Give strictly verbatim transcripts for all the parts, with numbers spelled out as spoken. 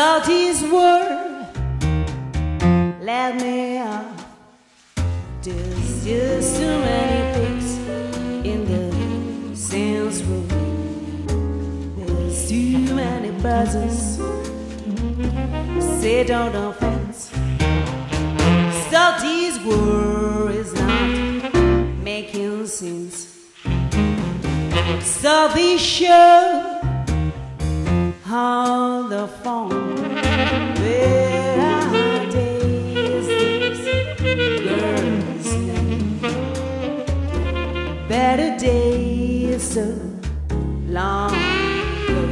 salty's word let me off. There's just too many pigs in the sales room. There's too many buzzers sit on the fence. Salty's word is not making sense. So be sure on the phone. Where is this girl's name? Better days so long ago.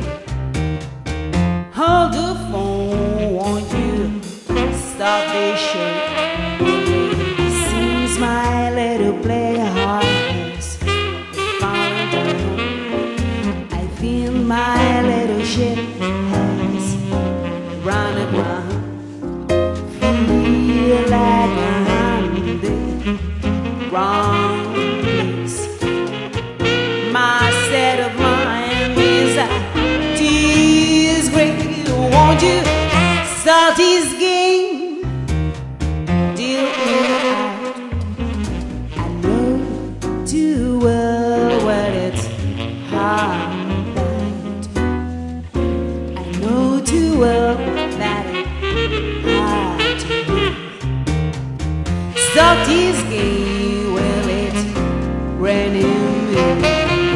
Hold the phone, won't you? Stop this show. Seems my little playhouse I feel my little ship has run aground. Feel like I'm in the wrong place. My state of mind is that is great. Won't you start this game? Deal it out. I know too well what it's hard. Too well that it hard to do. Stop this game, well it's raining.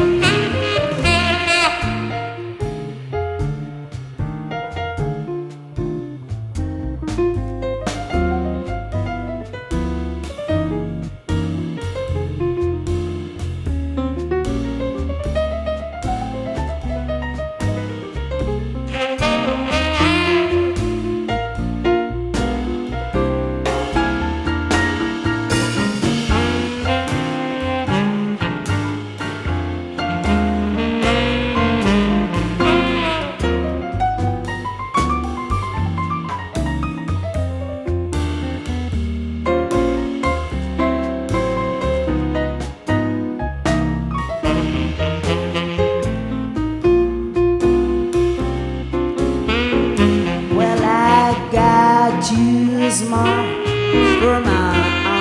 Choose more for my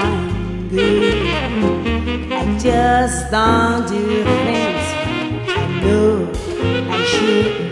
anger. I just don't do things I know I should.